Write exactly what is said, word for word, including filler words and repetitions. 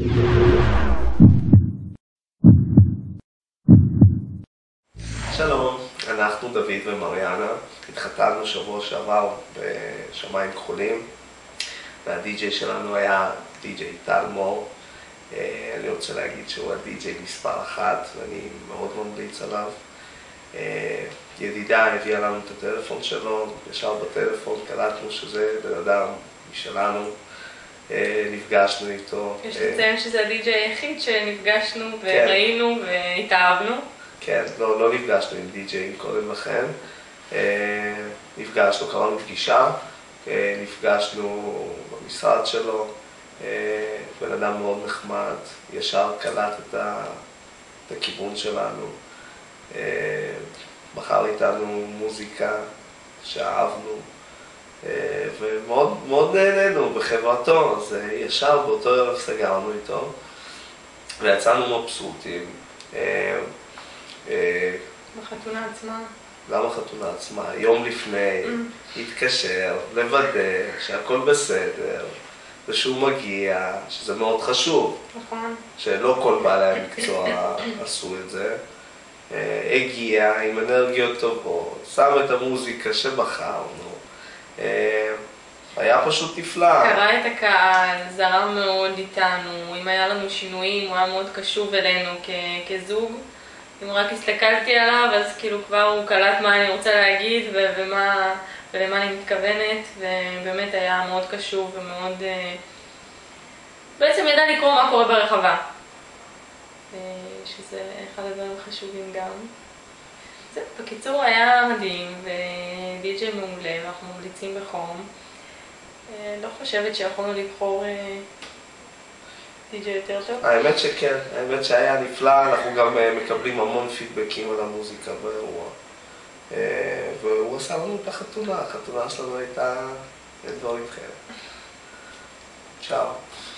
שלום, אנחנו דוד ומריאנה, התחתנו שבוע שעבר בשמיים כחולים והדי-ג'יי שלנו היה די-ג'יי טל מור. אני רוצה להגיד שהוא הדי-ג'יי מספר אחת ואני מאוד ממליץ עליו. ידידה הביאה לנו את הטלפון שלו, ישר בטלפון קלטנו שזה בן אדם משלנו, נפגשנו איתו. יש לציין שזה הדי-ג'יי היחיד שנפגשנו וראינו והתאהבנו. כן, לא, לא נפגשנו עם די-ג'יי קודם לכן, נפגשנו, קראנו פגישה, נפגשנו במשרד שלו, בן אדם מאוד נחמד, ישר קלט את, ה, את הכיוון שלנו, בחר איתנו מוזיקה שאהבנו, ומאוד מאוד נהנינו בחברתו, אז ישר באותו ערב סגרנו איתו, ויצאנו מבסוטים. בחתונה עצמה? גם בחתונה עצמה, יום לפני, התקשר, לוודא שהכל בסדר, ושהוא מגיע, שזה מאוד חשוב. נכון. שלא כל בעלי המקצוע עשו את זה. הגיע עם אנרגיות טובות, שם את המוזיקה שבחרנו. היה פשוט נפלא. קרא את הקהל, זרם מאוד איתנו, אם היה לנו שינויים, הוא היה מאוד קשוב אלינו כזוג. אם רק הסתכלתי עליו, אז כאילו כבר הוא קלט מה אני רוצה להגיד ומה, ולמה אני מתכוונת, ובאמת היה מאוד קשוב ומאוד... בעצם ידע לקרוא מה קורה ברחבה, שזה אחד הדברים החשובים גם. זה, בקיצור היה מדהים ודי-ג'יי מעולה, ואנחנו ממליצים בחום. לא חושבת שיכולנו לבחור די-ג'יי יותר טוב? האמת שכן, האמת שהיה נפלא, אנחנו גם מקבלים המון פידבקים על המוזיקה באירוע. והוא עשה לנו את החתונה, החתונה שלנו הייתה דברים כאלה. צ'או.